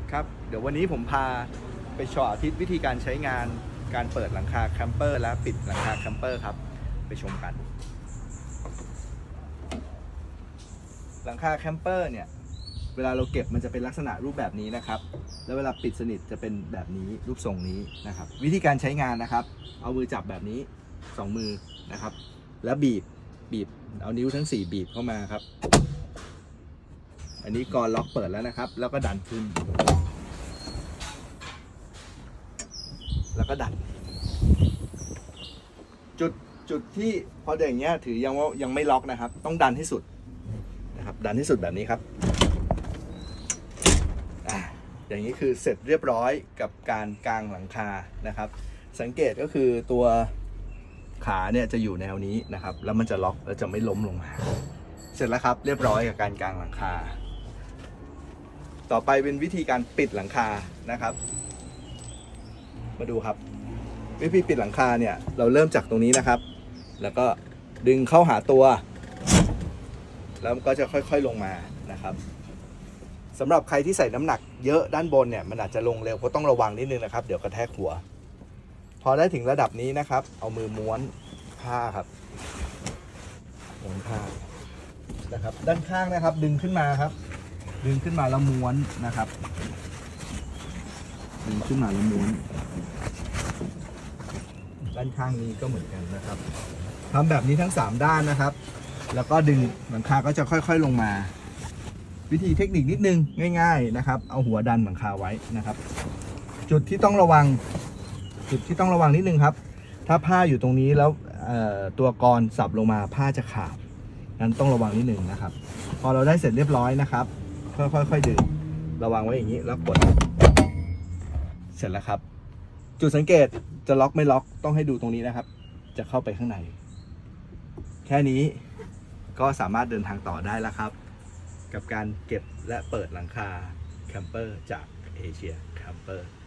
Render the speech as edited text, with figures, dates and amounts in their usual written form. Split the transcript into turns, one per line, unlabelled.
ครับเดี๋ยววันนี้ผมพาไปสาธิตวิธีการใช้งานการเปิดหลังคาแคมเปอร์และปิดหลังคาแคมเปอร์ครับไปชมกันหลังคาแคมเปอร์เนี่ยเวลาเราเก็บมันจะเป็นลักษณะรูปแบบนี้นะครับแล้วเวลาปิดสนิทจะเป็นแบบนี้รูปทรงนี้นะครับวิธีการใช้งานนะครับเอามือจับแบบนี้2 มือนะครับแล้วบีบเอานิ้วทั้ง4บีบเข้ามาครับอันนี้กรล็อกเปิดแล้วนะครับแล้วก็ดันขึ้นแล้วก็ดันจุดที่พออย่างเงี้ยถือยังไม่ล็อกนะครับต้องดันให้สุดนะครับดันให้สุดแบบนี้ครับอย่างนี้คือเสร็จเรียบร้อยกับการกางหลังคานะครับสังเกตก็คือตัวขาเนี่ยจะอยู่แนวนี้นะครับแล้วมันจะล็อกแล้วจะไม่ล้มลงมาเสร็จแล้วครับเรียบร้อยกับการกางหลังคาต่อไปเป็นวิธีการปิดหลังคานะครับมาดูครับวิธีปิดหลังคาเนี่ยเราเริ่มจากตรงนี้นะครับแล้วก็ดึงเข้าหาตัวแล้วก็จะค่อยๆลงมานะครับสำหรับใครที่ใส่น้ำหนักเยอะด้านบนเนี่ยมันอาจจะลงเร็วก็ต้องระวังนิดนึงนะครับเดี๋ยวกระแทกหัวพอได้ถึงระดับนี้นะครับเอามือม้วนผ้าครับม้วนผ้านะครับด้านข้างนะครับดึงขึ้นมาครับดึงขึ้นมาแล้วม้วนนะครับดึงขึ้นมาแล้วม้วนด้านข้างนี้ก็เหมือนกันนะครับทำแบบนี้ทั้ง3ด้านนะครับแล้วก็ดึงหลังคาก็จะค่อยๆลงมาวิธีเทคนิคนิดนึงง่ายๆนะครับเอาหัวดันหลังคาไว้นะครับจุดที่ต้องระวังนิดนึงครับถ้าผ้าอยู่ตรงนี้แล้วตัวกรสับลงมาผ้าจะขาดนั้นต้องระวังนิดนึงนะครับพอเราได้เสร็จเรียบร้อยนะครับค่อยๆดึงระวังไว้อย่างนี้แล้วกดเสร็จแล้วครับจุดสังเกตจะล็อกไม่ล็อกต้องให้ดูตรงนี้นะครับจะเข้าไปข้างในแค่นี้ก็สามารถเดินทางต่อได้แล้วครับกับการเก็บและเปิดหลังคาแคมเปอร์จากเอเชียแคมเปอร์